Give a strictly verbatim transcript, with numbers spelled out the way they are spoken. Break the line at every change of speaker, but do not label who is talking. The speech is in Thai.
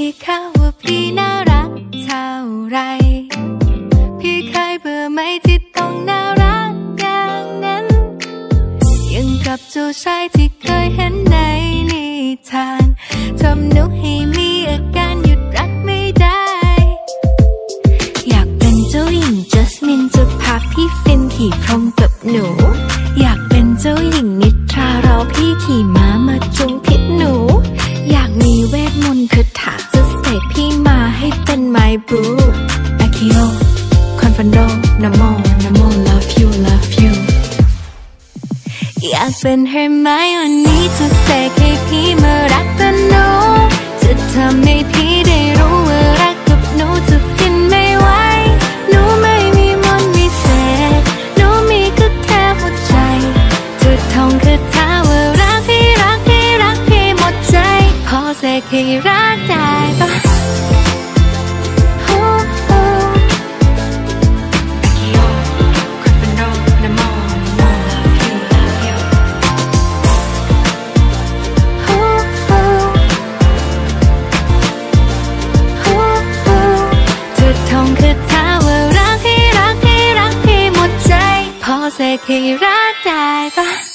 พี่เขาว่าพี่น่ารักเท่าไรพี่เคยเบื่อไหมที่ต้องน่ารักอย่างนั้นยังกับเจ้าชายที่เคยเห็นในนิทานทำหนูให้มีอาการหยุดรักไม่ได้อยากเป็นเจ้าหญิงจัสมินจะพาพี่ฟินขี่พรมกับหนูอยากเป็นเจ้าหญิงนิทรารอพี่ขี่ม้ามาจุงพิษหนูอยากมีเวทมนต์คาถาจะเสกพี่มาให้เป็น my boo อาคิโอคอนฟันโดนะโมนะโม love you love you อยากเป็นเฮอร์ไมโอนี่จะเสกให้พี่มารักกันหนูจะทำให้พี่ได้รู้ว่ารักกับหนูจะฟินไม่ไหวหนูไม่มีมนต์วิเศษหนูมีก็แค่หัวใจจะท่องคาถาว่ารักพี่รักพี่รักพี่หมดใจพอเสกให้รักได้ปะเสกให้รักได้ปะ